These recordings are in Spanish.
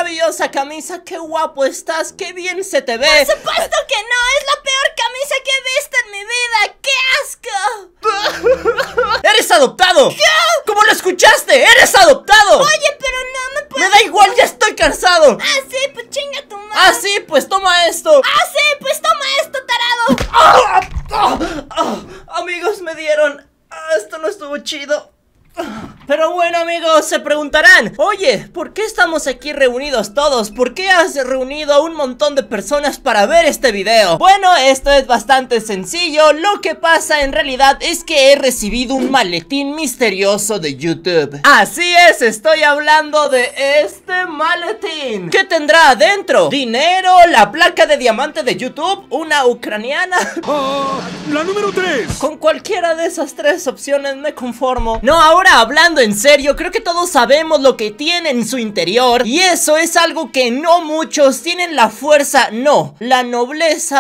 maravillosa camisa, qué guapo estás, qué bien se te ve. Por supuesto que no, es la peor camisa que he visto en mi vida. ¡Qué asco! ¡Eres adoptado! ¿Qué? ¿Cómo lo escuchaste? ¡Eres adoptado! Oye, pero no me puedes... Me da igual, ya estoy cansado. Ah, sí, pues chinga tu madre. Ah, sí, pues toma esto. Ah, sí, pues toma esto, tarado. Amigos, me dieron. Esto no estuvo chido. Pero bueno, amigos, se preguntarán: oye, ¿por qué estamos aquí reunidos todos? ¿Por qué has reunido a un montón de personas para ver este video? Bueno, esto es bastante sencillo. Lo que pasa en realidad es que he recibido un maletín misterioso de YouTube. Así es, estoy hablando de este maletín. ¿Qué tendrá adentro? Dinero, la placa de diamante de YouTube, una ucraniana. La número 3. Con cualquiera de esas tres opciones me conformo. No, ahora hablando en serio, creo que todos sabemos lo que tiene en su interior, y eso es algo que no muchos tienen la fuerza, no, la nobleza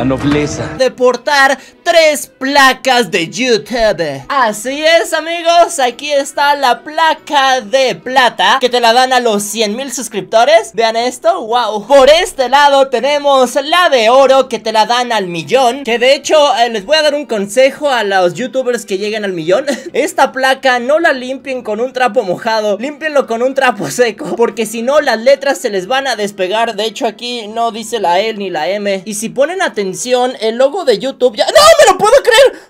de portar 3 placas de YouTube. Así es, amigos, aquí está la placa de plata, que te la dan a los 100,000 suscriptores. Vean esto, wow. Por este lado tenemos la de oro, que te la dan al 1,000,000, que de hecho les voy a dar un consejo a los youtubers que lleguen al 1,000,000. Esta placa no la limpien con un trapo mojado, límpienlo con un trapo seco, porque si no las letras se les van a despegar. De hecho aquí no dice la L ni la M, y si ponen atención el logo de YouTube ya... ¡No me lo puedo creer!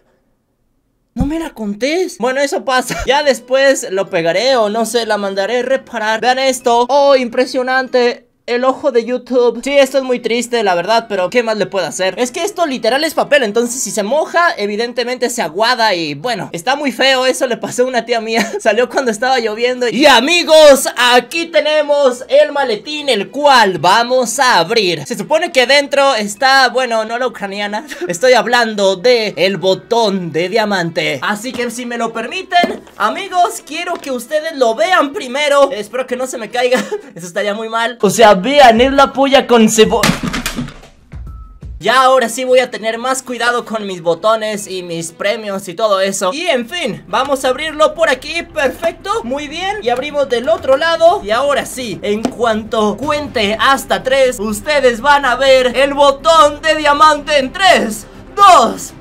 No me la contés. Bueno, eso pasa. Ya después lo pegaré o no sé, la mandaré reparar. Vean esto. Oh, impresionante. El ojo de YouTube. Sí, esto es muy triste, la verdad, pero ¿qué más le puedo hacer? Es que esto literal es papel, entonces si se moja, evidentemente se aguada y bueno, está muy feo. Eso le pasó a una tía mía. Salió cuando estaba lloviendo. Y amigos, aquí tenemos el maletín, el cual vamos a abrir. Se supone que dentro está, bueno, no la ucraniana. Estoy hablando de el botón de diamante. Así que si me lo permiten, amigos, quiero que ustedes lo vean primero. Espero que no se me caiga. Eso estaría muy mal. O sea, vean, es la polla con cebolla. Ya ahora sí voy a tener más cuidado con mis botones y mis premios y todo eso. Y en fin, vamos a abrirlo por aquí, perfecto, muy bien. Y abrimos del otro lado. Y ahora sí, en cuanto cuente hasta 3, ustedes van a ver el botón de diamante en 3, 2,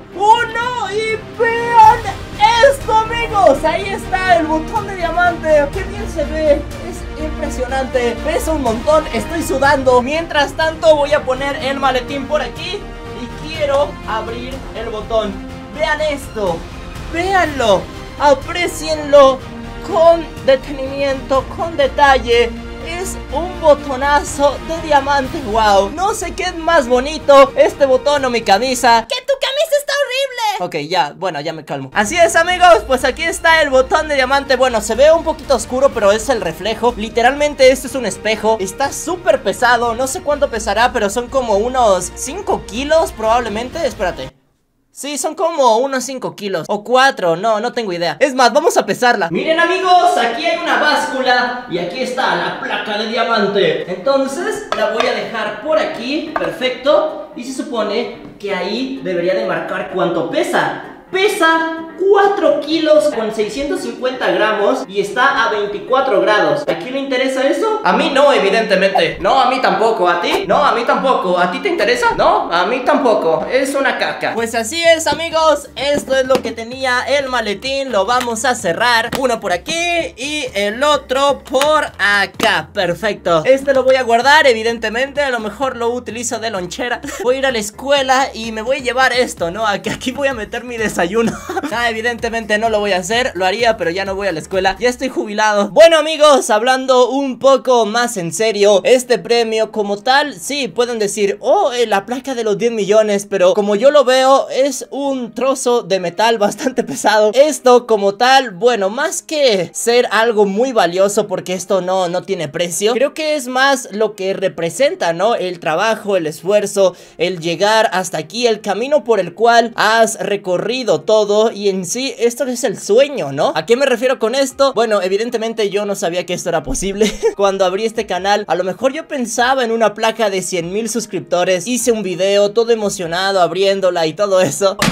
1 y vean esto, amigos. Ahí está el botón de diamante. Qué bien se ve. Impresionante, pesa un montón, estoy sudando. Mientras tanto voy a poner el maletín por aquí y quiero abrir el botón. Vean esto, véanlo, aprecienlo con detenimiento, con detalle. Es un botonazo de diamante, wow. No sé qué es más bonito, este botón o mi camisa. ¡Que tu camisa está horrible! Ok, ya, bueno, ya me calmo. Así es, amigos, pues aquí está el botón de diamante. Bueno, se ve un poquito oscuro, pero es el reflejo. Literalmente esto es un espejo. Está súper pesado, no sé cuánto pesará, pero son como unos 5 kilos probablemente. Espérate. Sí, son como unos 5 kilos o 4, no tengo idea. Es más, vamos a pesarla. Miren, amigos, aquí hay una báscula y aquí está la placa de diamante. Entonces la voy a dejar por aquí, perfecto. Y se supone que ahí debería de marcar cuánto pesa. Pesa 4 kilos con 650 gramos y está a 24 grados. ¿A quién le interesa eso? A mí no, evidentemente. No, a mí tampoco. ¿A ti? No, a mí tampoco. ¿A ti te interesa? No, a mí tampoco. Es una caca. Pues así es, amigos. Esto es lo que tenía el maletín. Lo vamos a cerrar. Uno por aquí y el otro por acá. Perfecto. Este lo voy a guardar, evidentemente. A lo mejor lo utilizo de lonchera. Voy a ir a la escuela y me voy a llevar esto, ¿no? Aquí voy a meter mi desayuno. Evidentemente no lo voy a hacer. Lo haría, pero ya no voy a la escuela. Ya estoy jubilado. Bueno, amigos, hablando un poco más en serio, este premio como tal, sí, pueden decir, oh, la placa de los 10 millones, pero como yo lo veo, es un trozo de metal bastante pesado. Esto como tal, bueno, más que ser algo muy valioso, porque esto no tiene precio, creo que es más lo que representa, ¿no? El trabajo, el esfuerzo, el llegar hasta aquí, el camino por el cual has recorrido todo. Y en sí, esto es el sueño, ¿no? ¿A qué me refiero con esto? Bueno, evidentemente yo no sabía que esto era posible. Cuando abrí este canal, a lo mejor yo pensaba en una placa de 100,000 suscriptores. Hice un video todo emocionado abriéndola y todo eso.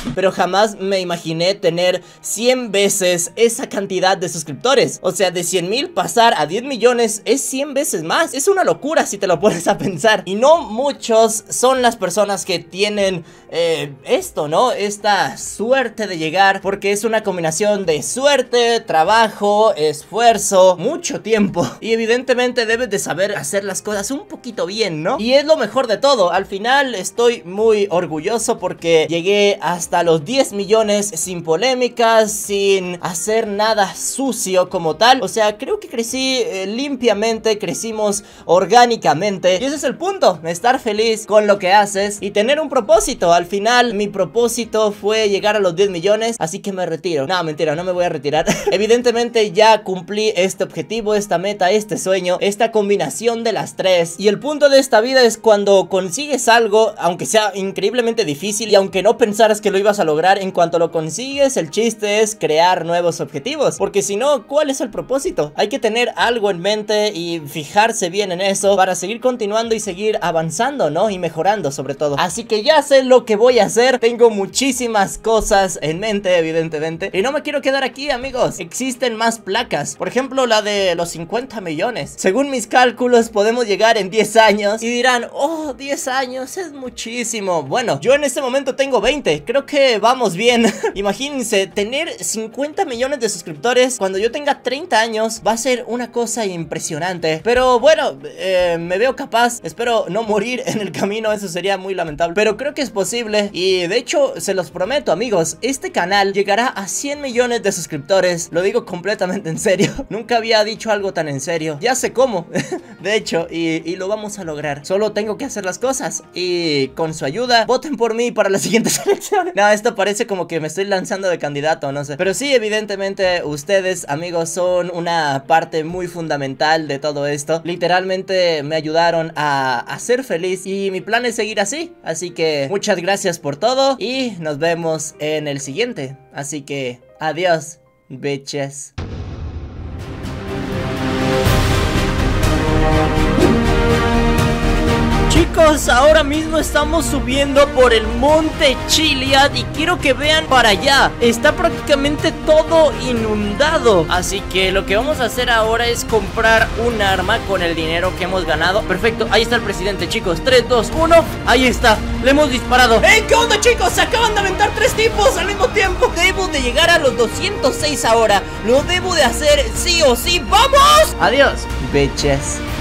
pero jamás me imaginé tener 100 veces esa cantidad de suscriptores. O sea, de 100,000 pasar a 10 millones es 100 veces más. Es una locura si te lo pones a pensar. Y no muchos son las personas que tienen esto, ¿no? Esta suerte de llegar, porque es una combinación de suerte, trabajo, esfuerzo, mucho tiempo. Y evidentemente debes de saber hacer las cosas un poquito bien, ¿no? Y es lo mejor de todo. Al final estoy muy orgulloso porque llegué hasta los 10 millones sin polémicas, sin hacer nada sucio como tal. O sea, creo que crecí limpiamente, crecimos orgánicamente. Y ese es el punto, estar feliz con lo que haces y tener un propósito. Al final mi propósito fue llegar a los 10 millones, así que me retiro. No, mentira, no me voy a retirar. Evidentemente ya cumplí este objetivo, esta meta, este sueño, esta combinación de las tres. Y el punto de esta vida es cuando consigues algo, aunque sea increíblemente difícil y aunque no pensaras que lo ibas a lograr, en cuanto lo consigues, el chiste es crear nuevos objetivos, porque si no, ¿cuál es el propósito? Hay que tener algo en mente y fijarse bien en eso para seguir continuando y seguir avanzando, ¿no? Y mejorando sobre todo. Así que ya sé lo que voy a hacer. Tengo muchísimas cosas en mente, evidentemente, y no me quiero quedar aquí, amigos. Existen más placas, por ejemplo la de los 50 millones. Según mis cálculos podemos llegar en 10 años. Y dirán, oh, 10 años es muchísimo. Bueno, yo en este momento tengo 20, creo que vamos bien. Imagínense, tener 50 millones de suscriptores cuando yo tenga 30 años va a ser una cosa impresionante. Pero bueno, me veo capaz. Espero no morir en el camino, eso sería muy lamentable, pero creo que es posible. Y de hecho, se los prometo, amigos, este canal llegará a 100 millones de suscriptores. Lo digo completamente en serio. Nunca había dicho algo tan en serio. Ya sé cómo, de hecho, y lo vamos a lograr. Solo tengo que hacer las cosas y con su ayuda, voten por mí para las siguientes elecciones. No, esto parece como que me estoy lanzando de candidato, no sé. Pero sí, evidentemente, ustedes, amigos, son una parte muy fundamental de todo esto. Literalmente me ayudaron a ser feliz y mi plan es seguir así. Así que muchas gracias por todo y nos vemos en el siguiente. Así que adiós, bitches. Chicos, ahora mismo estamos subiendo por el monte Chiliad y quiero que vean para allá. Está prácticamente todo inundado. Así que lo que vamos a hacer ahora es comprar un arma con el dinero que hemos ganado. Perfecto, ahí está el presidente, chicos. 3, 2, 1, ahí está. Le hemos disparado. ¡Hey! ¿Qué onda, chicos? Se acaban de aventar 3 tipos al mismo tiempo. Debo de llegar a los 206 ahora. Lo debo de hacer sí o sí. ¡Vamos! Adiós, bitches.